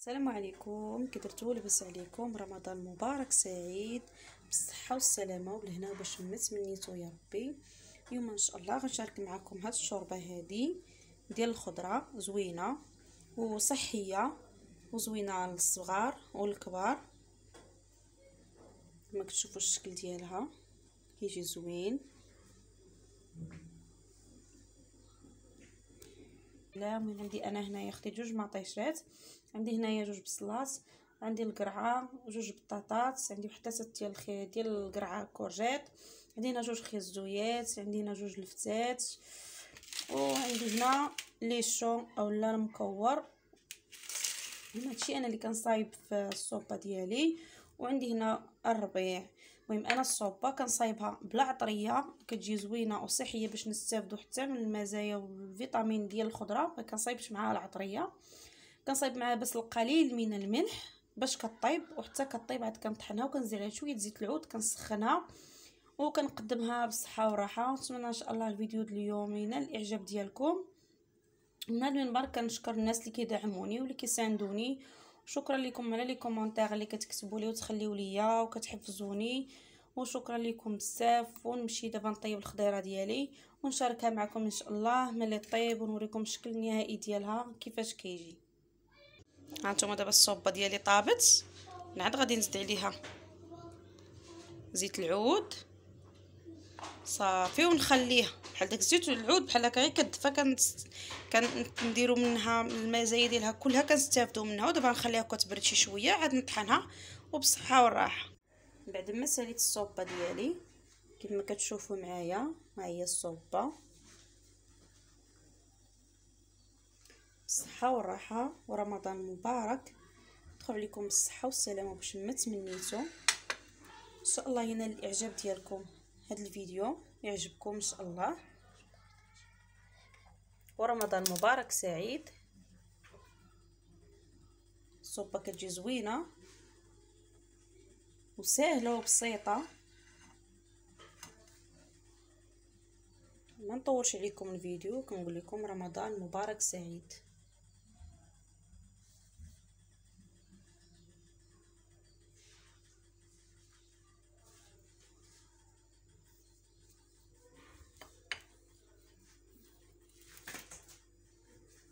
السلام عليكم، كي درتو لاباس عليكم؟ رمضان مبارك سعيد بالصحه والسلامه وبالهنا باش تمنيتو يا ربي. اليوم ان شاء الله غنشارك معكم هاد الشوربه هادي ديال الخضره زوينه وصحيه وزوينه للصغار والكبار. كما كتشوفوا الشكل ديالها كيجي زوين. لا المهم عندي انا هنايا اختي جوج مطيشات، عندي هنايا جوج بصلات، عندي القرعه وجوج بطاطات، عندي حتى ديال ديال القرعه كورجيت، عندي هنا جوج خيزويات، عندي هنا جوج لفتات، وعندي هنا ليشو اولا المكور. هادشي انا اللي كنصايب في الصوبه ديالي. وعندي هنا الربيع. المهم انا الصوبه كنصايبها بلا عطريه، كتجي زوينه وصحيه باش نستافدوا حتى من المزايا والفيتامين ديال الخضره. ما كنصايبش معاها العطريه، كنصايب معاها بس القليل من الملح باش كطيب، وحتى كطيب عاد كنطحنها وكنزيد عليها شويه زيت العود كنسخنها وكنقدمها بالصحه والراحه. نتمنى ان شاء الله الفيديو ديال اليوم ينال الاعجاب ديالكم. من هذا المنبر كنشكر الناس اللي كيدعموني واللي كيساندوني. شكرا لكم على لي كومونتير اللي كتكتبوا لي وتخليو ليا وكتحفزوني، وشكرا لكم بزاف. ونمشي دابا نطيب الخضيره ديالي ونشاركها معكم ان شاء الله ملي طيب، ونوريكم الشكل النهائي ديالها كيفاش كيجي. هانتوما دابا الصوبه ديالي طابت، عاد غادي نزيد عليها زيت العود صافي ونخليها بحال داك الزيت والعود بحال هكا غير كتدفى. كنديروا منها المزايا ديالها كلها كنستافدوا منها. ودابا نخليها كتبرد شي شويه عاد نطحنها وبالصحه والراحه. بعد ما ساليت الصوبه ديالي كما كتشوفوا معايا، ها هي الصوبه بالصحه والراحه ورمضان مبارك. يدخل عليكم بالصحه والسلامه باش ما تمنيتو. ان شاء الله ينال الاعجاب ديالكم هذا الفيديو، يعجبكم ان شاء الله. ورمضان مبارك سعيد. الصوبه كتجي زوينه وسهله وبسيطه. ما نطولش عليكم الفيديو، كنقول لكم رمضان مبارك سعيد.